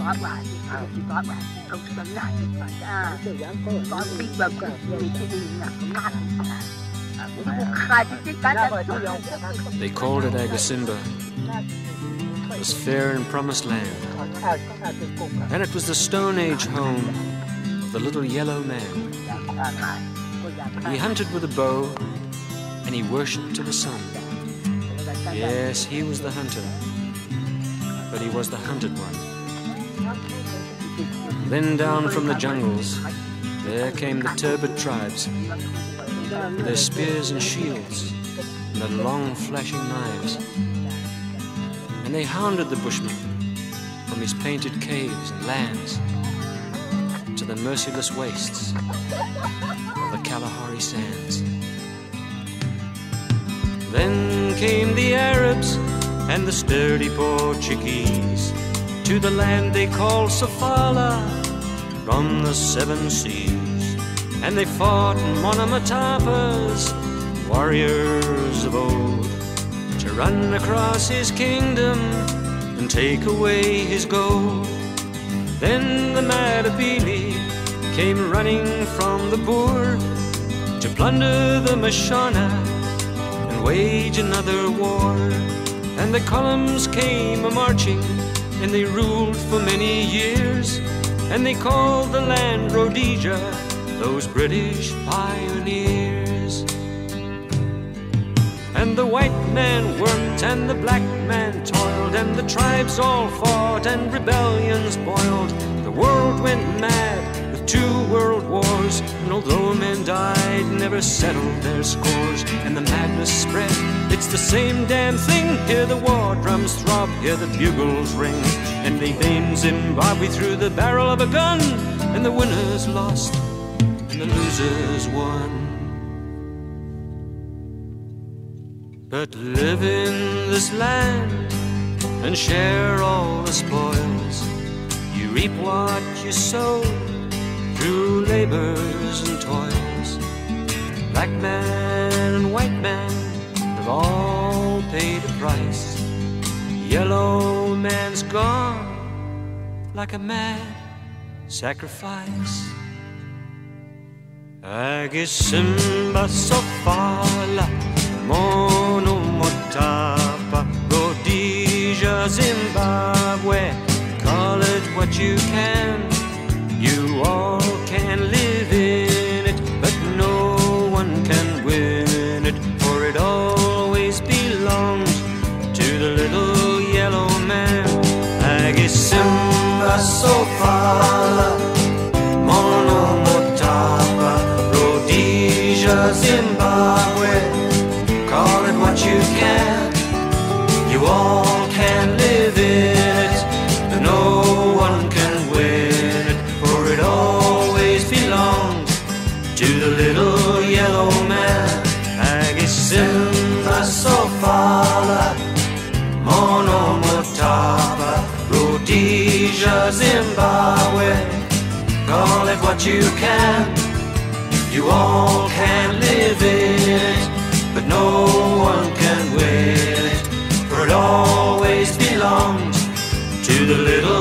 They called it Agasimba. It was fair and promised land, and it was the Stone Age home of the little yellow man. He hunted with a bow, and he worshipped to the sun. Yes, he was the hunter, but he was the hunted one. Then down from the jungles, there came the turbid tribes, with their spears and shields, and their long flashing knives. And they hounded the bushman from his painted caves and lands to the merciless wastes of the Kalahari sands. Then came the Arabs and the sturdy Portuguese to the land they call Sofala from the seven seas. And they fought Monomotap's warriors of old to run across his kingdom and take away his gold. Then the Matabele came running from the Boer to plunder the Mashona and wage another war. And the columns came a-marching, and they ruled for many years, and they called the land Rhodesia, those British pioneers. And the white man worked and the black man toiled, and the tribes all fought and rebellions boiled. The world went mad with 2 world wars, and although men died, never settled their scores. And the madness spread, it's the same damn thing. Hear the war drums throb, hear the bugles ring, and they named Zimbabwe through the barrel of a gun. And the winners lost and the losers won. But live in this land and share all the spoils. You reap what you sow through labors and toils. Black man and white man have all paid a price. Yellow man's gone like a mad sacrifice. Agasimba Sofala Monomotapa Rhodesia, Zimbabwe, call it what you can. You all can live in it, but no one can win it, for it always belongs to the little yellow man. Agasimba Sofala Monomotapa Rhodesia, Zimbabwe, call it what you can. You all can live in it, but no one can win it, for it always belongs to the little yellow man. Agasimba Sofala Monomotapa Rhodesia, Zimbabwe, call it what you can. You all can live in it, but no one can win it, for it always belongs to the little